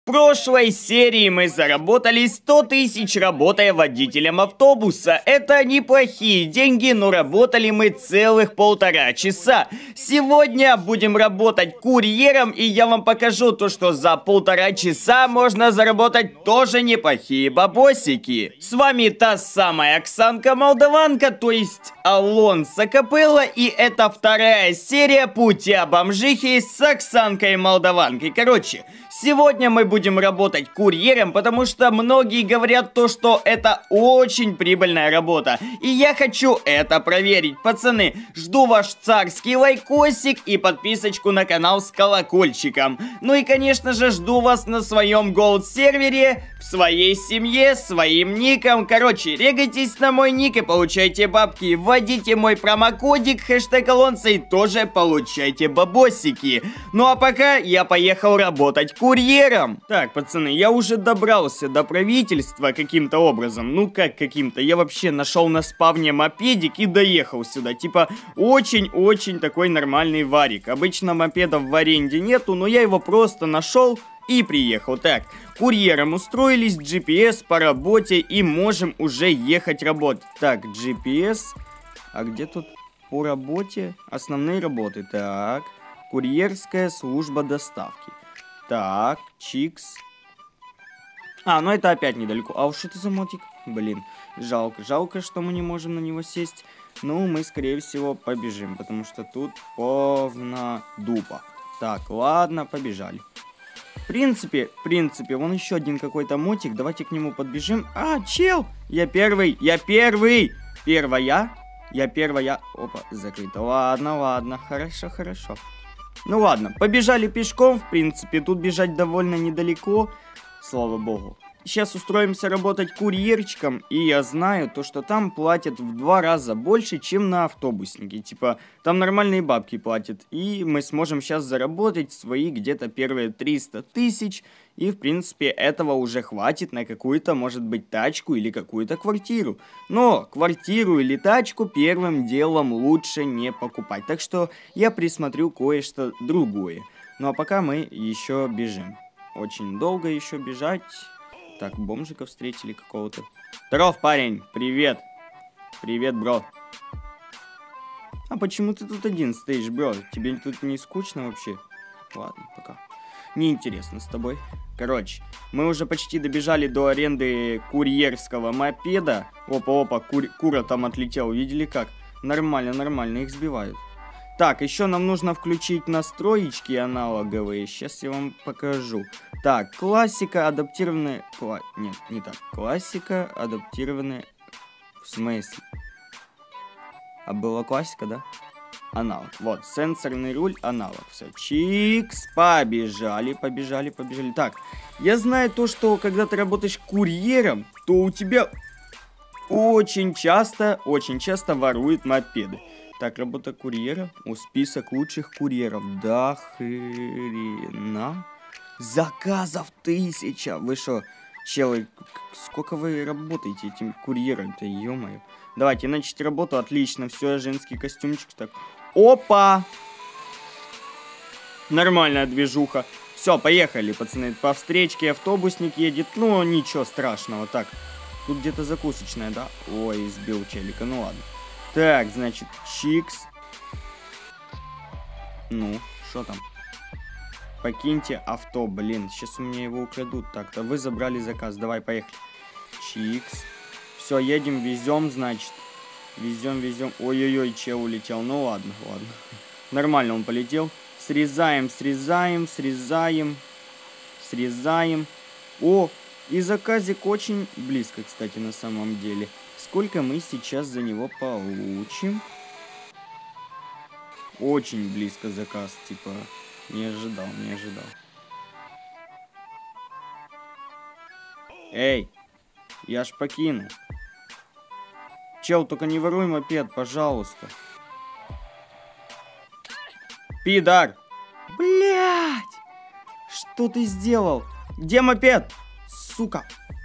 прошлой серии мы заработали 100 тысяч, работая водителем автобуса. Это неплохие деньги, но работали мы целых 1,5 часа. Сегодня будем работать курьером, и я вам покажу то, что за 1,5 часа можно заработать тоже неплохие бабосики. С вами та самая Оксанка Молдаванка, то есть Алонсо Капелло, и это 2-я серия Путя бомжихи с Оксанкой Молдаванкой. Короче, сегодня мы будем работать курьером, потому что многие говорят то, что это очень прибыльная работа. И я хочу это проверить. Пацаны, жду ваш царский лайкосик и подписочку на канал с колокольчиком. Ну и, конечно же, жду вас на своем голд сервере, в своей семье, своим ником. Короче, регайтесь на мой ник и получайте бабки. Вводите мой промокодик хэштег Алонсо и тоже получайте бабосики. Ну а пока я поехал работать курьером. Так, пацаны, я уже добрался до правительства каким-то образом. Ну как каким-то, я вообще нашел на спавне мопедик и доехал сюда. Типа очень-очень такой нормальный варик. Обычно мопедов в аренде нету, но я его просто нашел и приехал. Так, курьером устроились, GPS по работе и можем уже ехать работать. Так, GPS, а где тут по работе? Основные работы, так, курьерская служба доставки. Так, чикс. А, ну это опять недалеко. А уж что это за мотик? Блин, жалко, что мы не можем на него сесть. Ну, мы, скорее всего, побежим, потому что тут полно дупа. Так, ладно, побежали. В принципе, вон еще один какой-то мотик. Давайте к нему подбежим. А, чел! Я первый! Первая? Я первая. Опа, закрыто. Ладно, хорошо. Ну ладно, побежали пешком, в принципе, тут бежать довольно недалеко, слава богу. Сейчас устроимся работать курьерчиком, и я знаю то, что там платят в 2 раза больше, чем на автобуснике. Типа, там нормальные бабки платят, и мы сможем сейчас заработать свои где-то первые 300 тысяч, и в принципе этого уже хватит на какую-то, может быть, тачку или какую-то квартиру. Но квартиру или тачку первым делом лучше не покупать, так что я присмотрю кое-что другое. Ну а пока мы еще бежим. Очень долго еще бежать. Так, бомжика встретили какого-то. Здоров, парень, привет. Привет, бро. А почему ты тут один стоишь, бро? Тебе тут не скучно вообще? Ладно, пока. Неинтересно с тобой. Короче, мы уже почти добежали до аренды курьерского мопеда. Опа, кура там отлетел, видели как? Нормально, их сбивают. Так, еще нам нужно включить настроечки аналоговые. Сейчас я вам покажу. Так, классика, адаптированная... Нет, не так. Классика, адаптированная... В смысле? А была классика, да? Аналог. Вот, сенсорный руль, аналог. Все, чикс, побежали. Так, я знаю то, что когда ты работаешь курьером, то у тебя очень часто воруют мопеды. Так, работа курьера. О, список лучших курьеров. Да хрена. Заказов 1000. Вы что, челы, сколько вы работаете этим курьером-то, ё-моё. Давайте начать работу. Отлично. Все, женский костюмчик. Так. Опа! Нормальная движуха. Все, поехали, пацаны. По встречке автобусник едет. Ну, ничего страшного. Так, тут где-то закусочная, да? Ой, сбил челика. Ну ладно. Так, значит, чикс. Ну, что там? Покиньте авто, блин, сейчас у меня его украдут. Так-то вы забрали заказ, давай, поехали. Чикс. Все, едем, везем, значит. Везем. Ой-ой-ой, чел улетел. Ну ладно. Нормально он полетел. Срезаем. О, и заказик очень близко, кстати, на самом деле. Сколько мы сейчас за него получим? Очень близко заказ, типа, не ожидал. Эй, я ж покинул. Чел, только не воруй мопед, пожалуйста. Пидар! Блять! Что ты сделал? Где мопед? Сука!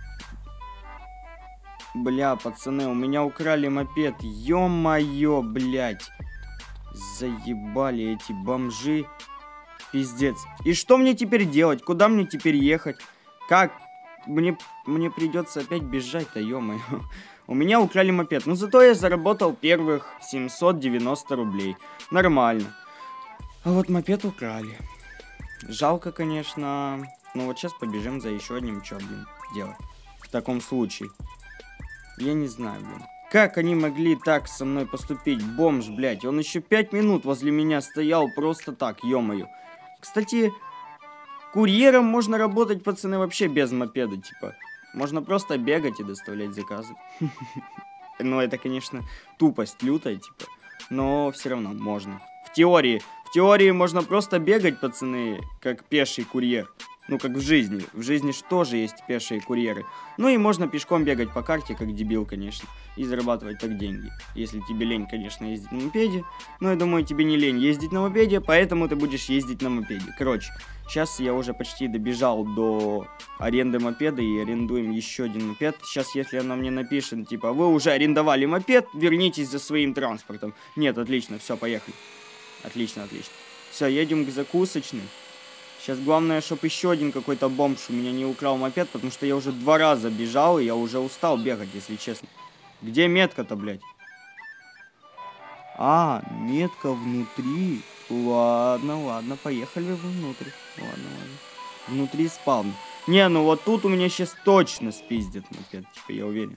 Бля, пацаны, у меня украли мопед. Ё-моё, блядь. Заебали эти бомжи. Пиздец. И что мне теперь делать? Куда мне теперь ехать? Как? Мне придется опять бежать-то, ё-моё. У меня украли мопед. Но зато я заработал первых 790 рублей. Нормально. А вот мопед украли. Жалко, конечно. Но вот сейчас побежим за еще одним. Что, блин, делать? В таком случае. Я не знаю, блин. Как они могли так со мной поступить? Бомж, блядь. Он еще 5 минут возле меня стоял просто так, ё-моё. Кстати, курьером можно работать, пацаны, вообще без мопеда, типа. Можно просто бегать и доставлять заказы. Ну, это, конечно, тупость лютая, типа. Но все равно можно. В теории можно просто бегать, пацаны, как пеший курьер. Ну, как в жизни. В жизни же тоже есть пешие курьеры. Ну, и можно пешком бегать по карте, как дебил, конечно. И зарабатывать так деньги. Если тебе лень, конечно, ездить на мопеде. Но я думаю, тебе не лень ездить на мопеде, поэтому ты будешь ездить на мопеде. Короче, сейчас я уже почти добежал до аренды мопеда и арендуем еще один мопед. Сейчас, если она мне напишет, типа, вы уже арендовали мопед, вернитесь за своим транспортом. Нет, отлично, все, поехали. Отлично, отлично. Все, едем к закусочной. Сейчас главное, чтобы еще один какой-то бомж у меня не украл мопед, потому что я уже 2 раза бежал, и я уже устал бегать, если честно. Где метка-то, блядь? А, метка внутри. Ладно, ладно, поехали внутрь. Ладно. Внутри спавн. Не, ну вот тут у меня сейчас точно спиздят мопед, типа, я уверен.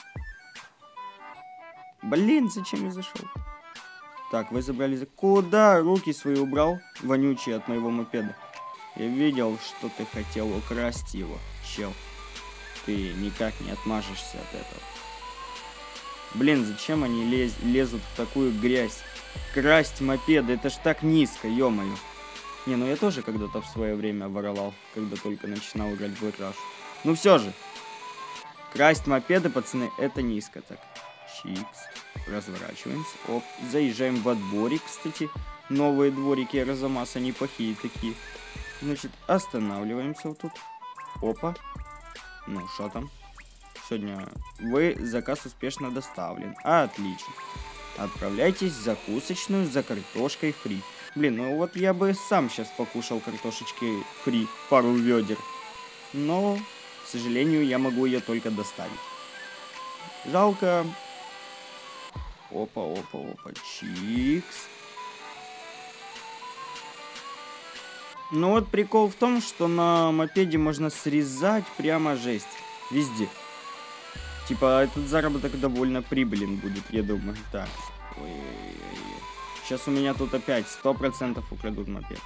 Блин, зачем я зашел? Так, вы забрали... Куда руки свои убрал, вонючие, от моего мопеда? Я видел, что ты хотел украсть его, чел. Ты никак не отмажешься от этого. Блин, зачем они лезут в такую грязь? Красть мопеды, это ж так низко, ё-моё. Не, ну я тоже когда-то в свое время воровал, когда только начинал играть в Black Rush. Ну все же. Красть мопеды, пацаны, это низко так. Чикс. Разворачиваемся. Оп, заезжаем во дворик, кстати. Новые дворики Арзамаса неплохие такие. Значит, останавливаемся вот тут. Опа. Ну, что там? Сегодня заказ успешно доставлен. Отлично. Отправляйтесь в закусочную за картошкой фри. Блин, ну вот я бы сам сейчас покушал картошечки фри, пару ведер. Но, к сожалению, я могу ее только доставить. Жалко. Опа, чикс. Ну вот прикол в том, что на мопеде можно срезать прямо жесть. Везде. Типа этот заработок довольно прибылен будет, я думаю. Так. Ой-ой-ой. Сейчас у меня тут опять 100% украдут мопед.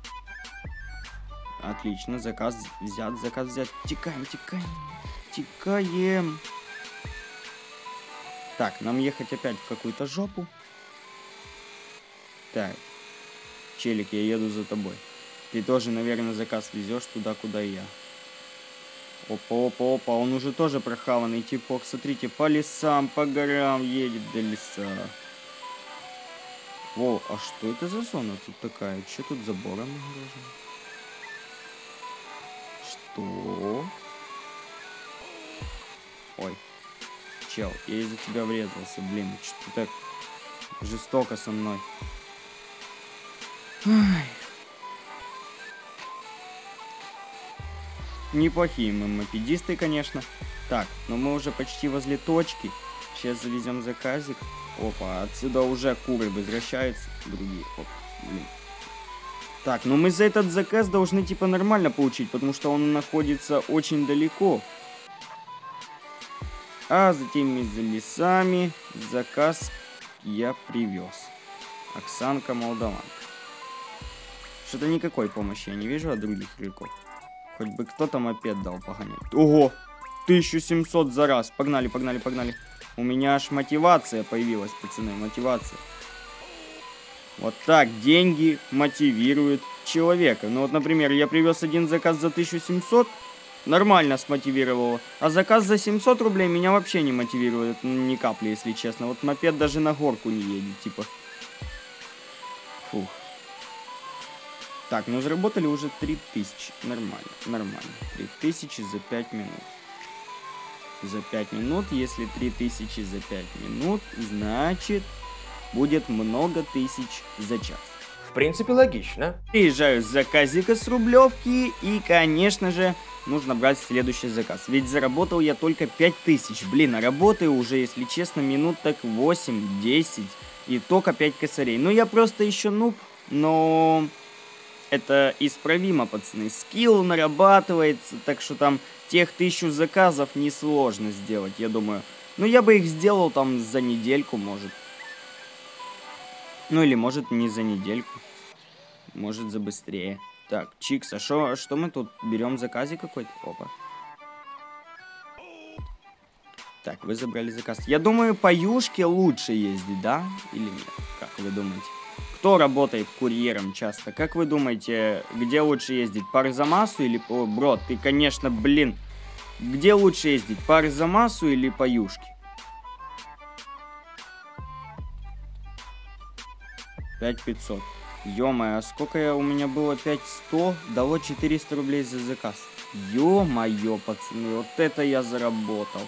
Отлично, заказ взят. Тикаем. Так, нам ехать опять в какую-то жопу. Так. Челик, я еду за тобой. Ты тоже, наверное, заказ везешь туда, куда и я. Опа, он уже тоже прохаванный типок. Смотрите, по лесам, по горам едет до леса. О, а что это за зона тут такая? Что тут забором огорожено? Что? Ой, чел, я из-за тебя врезался, блин, что ты так жестоко со мной. Ай. Неплохие мы мопедисты, конечно. Так, но мы уже почти возле точки. Сейчас завезем заказик. Опа, отсюда уже куры возвращаются. Другие. Оп, блин. Так, но мы за этот заказ должны типа нормально получить, потому что он находится очень далеко. А затем за лесами заказ я привез. Оксанка Молдаванка. Что-то никакой помощи я не вижу от других игроков. Хоть бы кто-то мопед дал погонять. Ого! 1700 за раз. Погнали. У меня аж мотивация появилась, пацаны. Мотивация. Вот так деньги мотивируют человека. Ну вот, например, я привез один заказ за 1700. Нормально смотивировало. А заказ за 700 рублей меня вообще не мотивирует ни капли, если честно. Вот мопед даже на горку не едет, типа. Фух. Так, ну заработали уже 3000. Нормально. 3000 за 5 минут. За 5 минут, если 3000 за 5 минут, значит, будет много тысяч за час. В принципе, логично. Приезжаю с заказика с Рублевки и, конечно же, нужно брать следующий заказ. Ведь заработал я только 5000. Блин, а работаю уже, если честно, минут так 8-10. И только 5 косарей. Ну, я просто еще нуб, но это исправимо, пацаны. Скилл нарабатывается, так что там тех 1000 заказов несложно сделать, я думаю. Ну, я бы их сделал там за недельку, может. Ну, или может не за недельку. Может за быстрее. Так, Чикс, а что мы тут берем? Заказик какой-то? Опа. Так, вы забрали заказ. Я думаю, по юшке лучше ездить, да? Или нет? Как вы думаете? Кто работает курьером часто? Как вы думаете, где лучше ездить? По Арзамасу или по... Бро, ты, конечно, блин. Где лучше ездить? По Арзамасу или по юшке? 5500. Ё-моё, а сколько у меня было? 5100? Дало 400 рублей за заказ. Ё-моё, пацаны, вот это я заработал.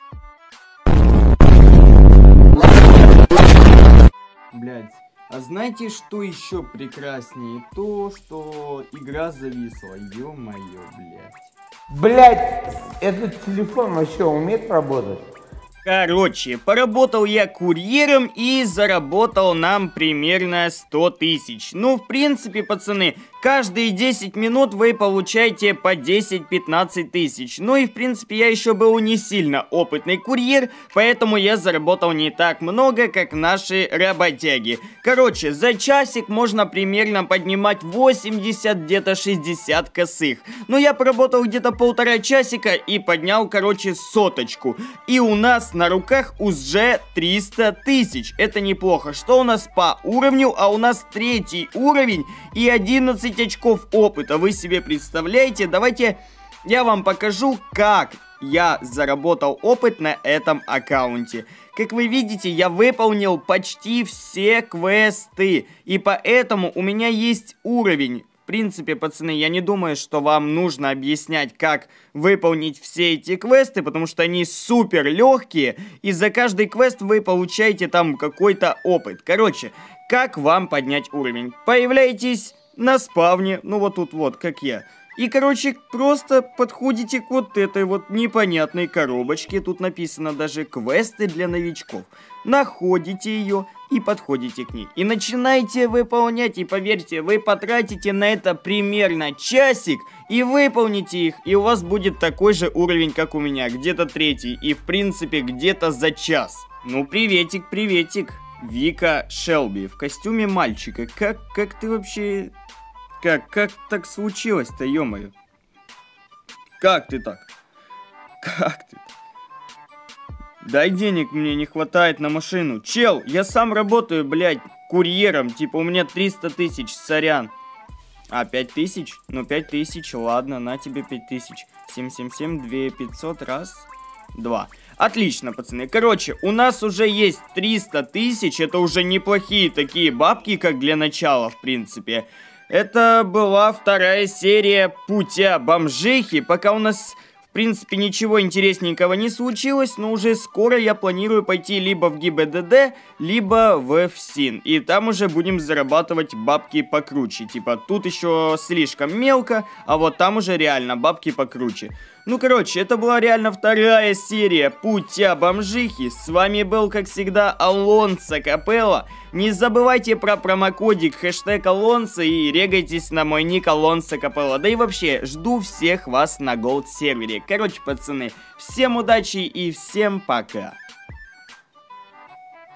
Блядь, а знаете, что еще прекраснее? То, что игра зависла. Ё-моё, блядь. Блядь, этот телефон вообще умеет работать? Короче, поработал я курьером и заработал нам примерно 100 тысяч. Ну, в принципе, пацаны, каждые 10 минут вы получаете по 10-15 тысяч. Ну и, в принципе, я еще был не сильно опытный курьер, поэтому я заработал не так много, как наши работяги. Короче, за часик можно примерно поднимать 80, где-то 60 косых. Но я поработал где-то 1,5 часика и поднял, короче, 100. И у нас на руках уже 300 тысяч. Это неплохо. Что у нас по уровню? А у нас 3-й уровень и 11 очков опыта. Вы себе представляете? Давайте я вам покажу, как я заработал опыт на этом аккаунте. Как вы видите, я выполнил почти все квесты. И поэтому у меня есть уровень. В принципе, пацаны, я не думаю, что вам нужно объяснять, как выполнить все эти квесты, потому что они супер легкие, и за каждый квест вы получаете там какой-то опыт. Короче, как вам поднять уровень? Появляетесь на спавне, ну вот тут вот, как я. И, короче, просто подходите к вот этой вот непонятной коробочке. Тут написано даже «Квесты для новичков». Находите ее и подходите к ней. И начинаете выполнять. И поверьте, вы потратите на это примерно часик и выполните их. И у вас будет такой же уровень, как у меня. Где-то 3-й. И, в принципе, где-то за час. Ну, приветик, приветик. Вика Шелби в костюме мальчика. Как ты вообще... Как так случилось-то, ё-моё? Как ты так? Как ты так? Дай денег, мне не хватает на машину. Чел, я сам работаю, блядь, курьером. Типа, у меня 300 тысяч, сорян. А, 5000? Ну, 5000, ладно, на тебе 5000. 777, 2500, раз, два. Отлично, пацаны. Короче, у нас уже есть 300 тысяч. Это уже неплохие такие бабки, как для начала, в принципе. Это была 2-я серия Путя бомжихи. Пока у нас, в принципе, ничего интересненького не случилось, но уже скоро я планирую пойти либо в ГИБДД, либо в ФСИН. И там уже будем зарабатывать бабки покруче. Типа, тут еще слишком мелко, а вот там уже реально бабки покруче. Ну, короче, это была реально 2-я серия Путя бомжихи. С вами был, как всегда, Алонсо Капелло. Не забывайте про промокодик хэштег Алонсо и регайтесь на мой ник Алонсо Капелло. Да и вообще, жду всех вас на голд сервере. Короче, пацаны, всем удачи и всем пока.